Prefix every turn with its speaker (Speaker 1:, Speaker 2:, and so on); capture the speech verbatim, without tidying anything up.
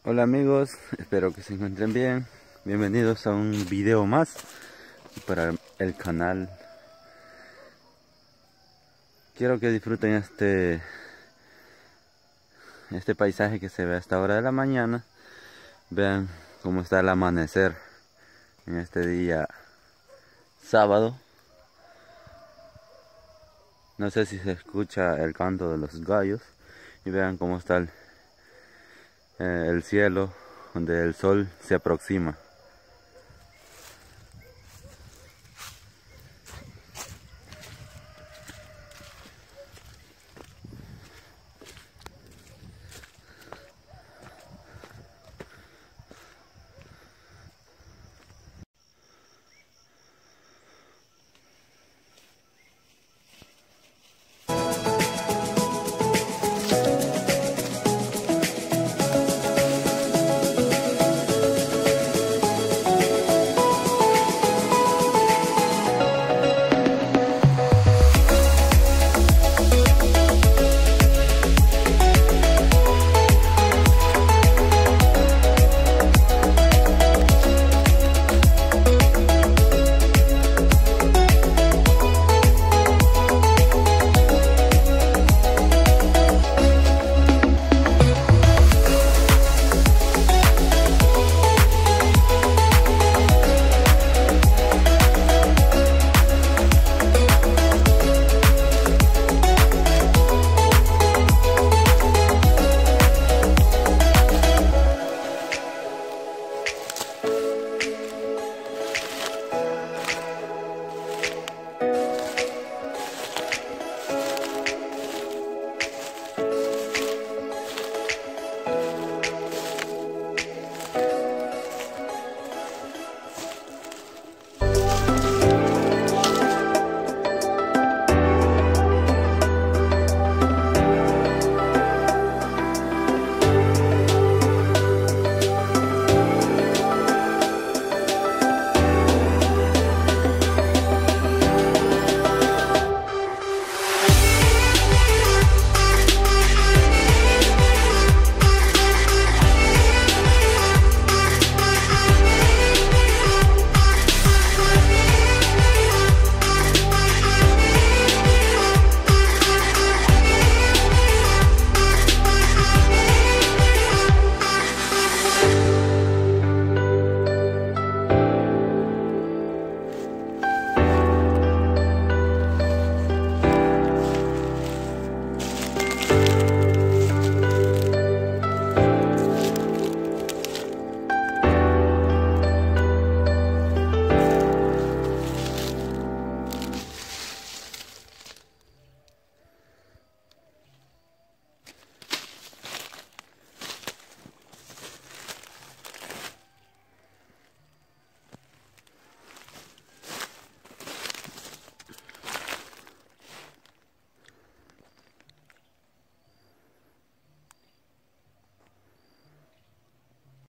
Speaker 1: Hola amigos, espero que se encuentren bien. Bienvenidos a un video más para el canal. Quiero que disfruten este este paisaje que se ve a esta hora de la mañana. Vean cómo está el amanecer en este día sábado. No sé si se escucha el canto de los gallos. Y vean cómo está el, eh, el cielo, donde el sol se aproxima.